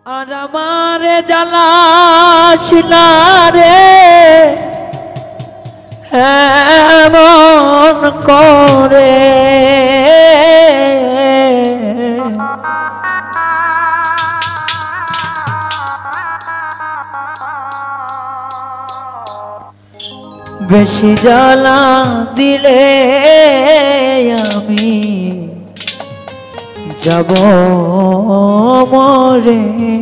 আর আমারে জ্বালাস না রে এমন করে বেশি জ্বালা দিলে আমি যাব মরে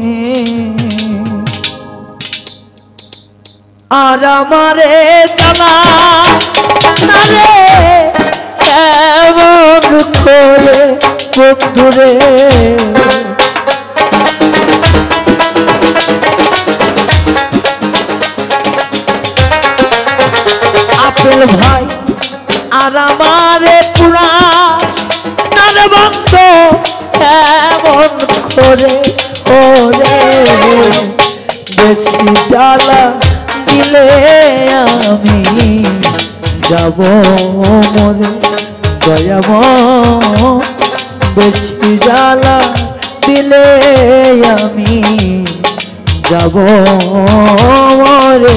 আর আমারে জ্বালা না রে এমন করে বন্ধুরে আপেল ভাই আর আমারে পুরা নারে বন্ধ এমন করে ওরে বেশি জ্বালা দিলে আমি যাব মরে দয়াম বেশি জ্বালা দিলে আমি যাব মরে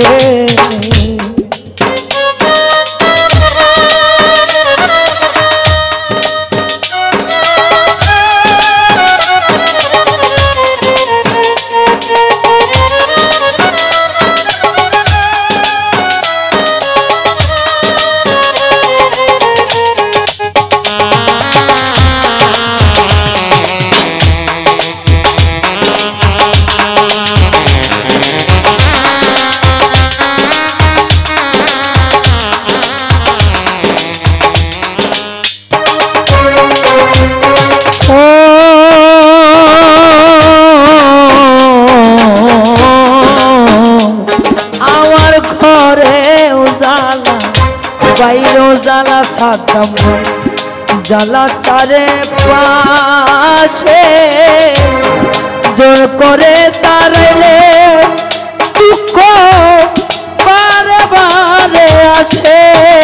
জ্বালা সাতাম জ্বালা চারে পাশে জোর করে তারাইলে দুঃখ বারে বারে আসে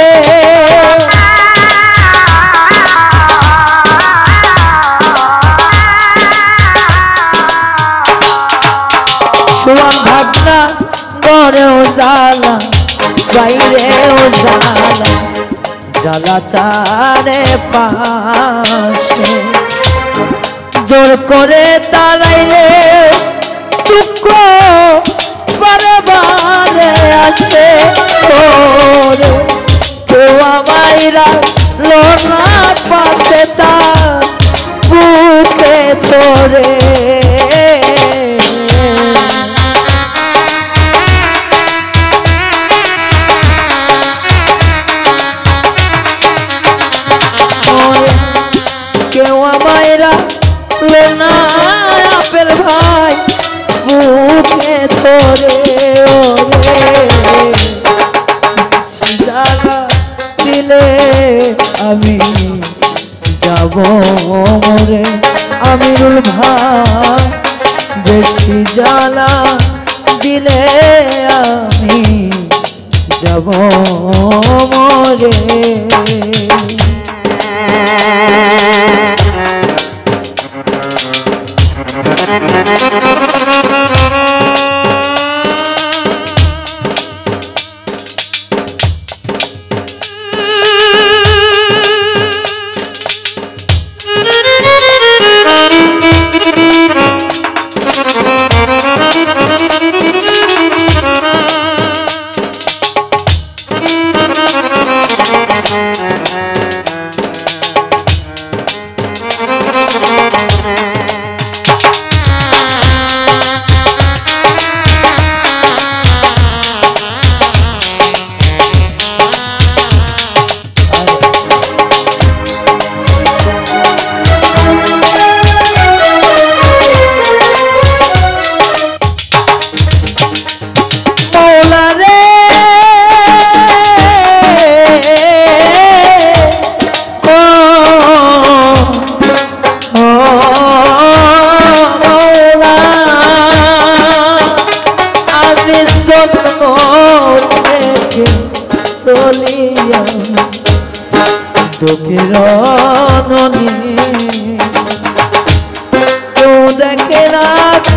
সুয়ান ভাবনা ঘরেও জ্বালা বাইরেও জ্বালা জ্বালা চারে পাশে জোর করে তারাইলে দুঃখ বারে বারে আসে তোরে কেউ আমাইরা লোনা পাশে তার বুকে তোরে কেউ আমায়রা লোনা আপেল ভাই বুকে ধরে জ্বালা দিলে আমি যাব মরে আমিরুল ভাই বেশি জ্বালা দিলে আমি যাব মরে দুঃখের ননি কেউ দেখে না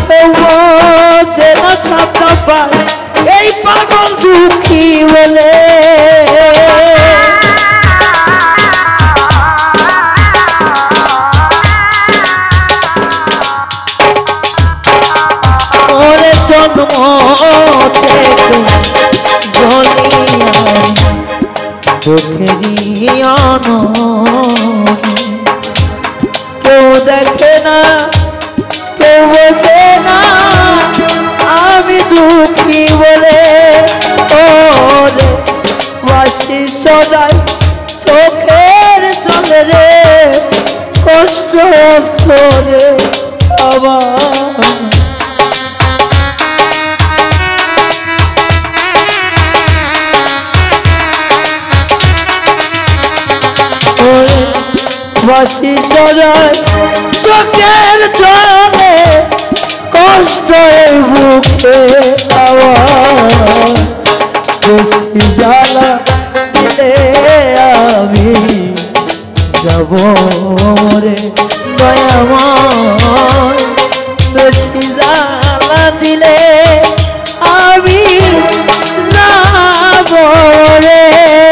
চোখেরই অননে কেউ দেখে না কেউ বোঝে না আমি দুঃখী বলে ওরে বাসি সদাই চোখের জলে রে কষ্ট করে আবার বাসি সদাই চোখের জলে কষ্টের বুকে আওয়াজ বেশি জ্বালা দিলে আমি যাব রে দয়াময় বেশি জ্বালা দিলে আমি যাব রে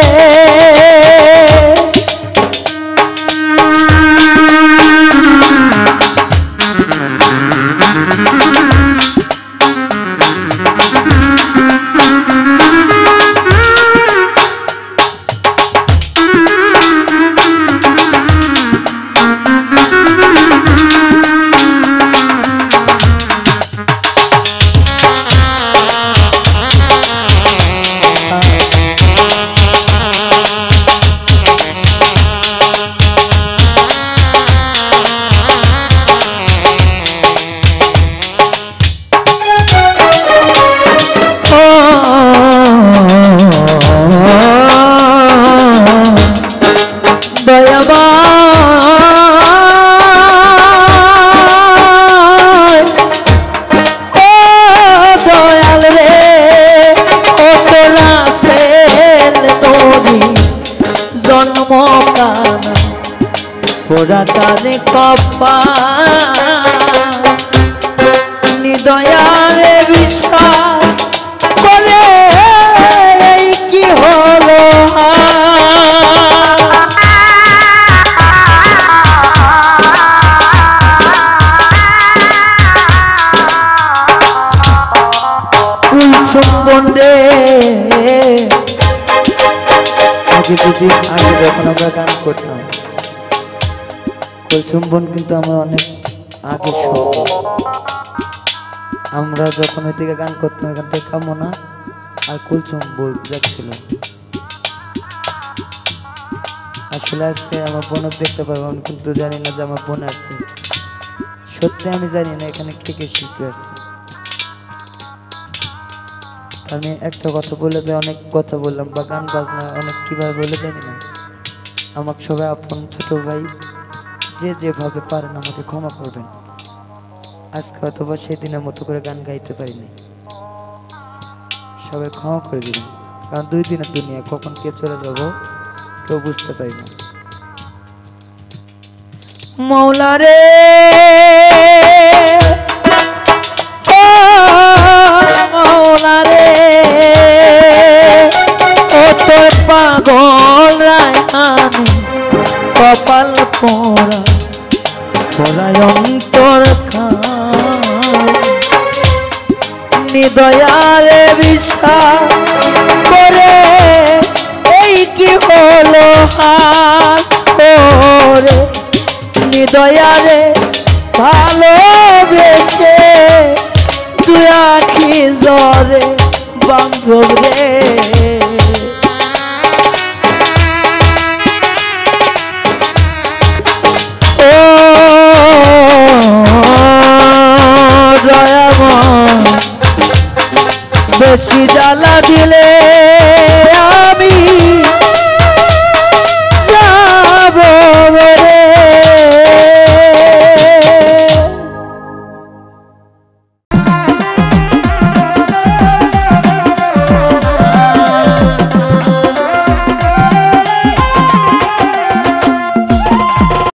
ওরা তারে কপা নিদয়ারে বিশ্বাস করে এই কি হলো বন্ধে আগে যখন আমরা গান করতাম চুম্বন কিন্তু আমার অনেক আগে আমরা যখন ওই থেকে গান করতাম এখান থেকে কামনা আর কুলচুম্বন যাচ্ছিল আসলে আজকে আমার বোনক দেখতে পারবো আমি কিন্তু জানি না যে আমার বোন আসছে সত্যি আমি জানি না এখানে কে কে শিল্পী আসছে আমি একটা কথা বলে অনেক কথা বললাম বা গান বাজনা অনেক কিভাবে বলে জানি না আমাকে সবাই আপন ছোট ভাই যে যেভাবে পারেন আমাকে ক্ষমা করবেন আজকে অথবা সেদিনের মতো করে গান গাইতে পারিনি সবাই ক্ষমা করে দিবেন কারণ 2 দিনের দুনিয়া কখন কে চলে যাব কেউ বুঝতে পারি না মৌলা রে মৌলা রে কত পাগল রায়হানি কপাল পোড়া পোড়ায় অন্তর নিদয়ারে বিশ্বাস করে এই কি হলো হারে নিদয়ারে ভালোবেসে তুই আখি জরে বান্ধব রে বেশি জ্বালা দিলে